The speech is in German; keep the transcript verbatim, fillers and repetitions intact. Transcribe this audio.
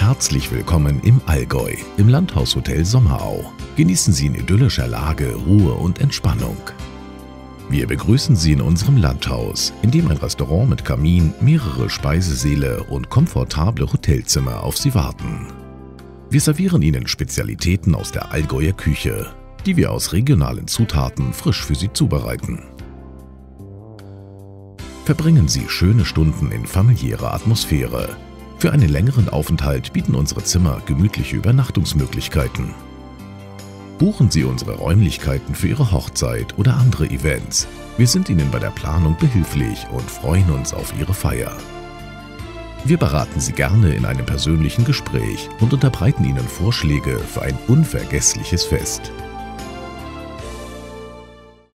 Herzlich willkommen im Allgäu, im Landhaushotel Sommerau. Genießen Sie in idyllischer Lage Ruhe und Entspannung. Wir begrüßen Sie in unserem Landhaus, in dem ein Restaurant mit Kamin, mehrere Speisesäle und komfortable Hotelzimmer auf Sie warten. Wir servieren Ihnen Spezialitäten aus der Allgäuer Küche, die wir aus regionalen Zutaten frisch für Sie zubereiten. Verbringen Sie schöne Stunden in familiärer Atmosphäre. Für einen längeren Aufenthalt bieten unsere Zimmer gemütliche Übernachtungsmöglichkeiten. Buchen Sie unsere Räumlichkeiten für Ihre Hochzeit oder andere Events. Wir sind Ihnen bei der Planung behilflich und freuen uns auf Ihre Feier. Wir beraten Sie gerne in einem persönlichen Gespräch und unterbreiten Ihnen Vorschläge für ein unvergessliches Fest.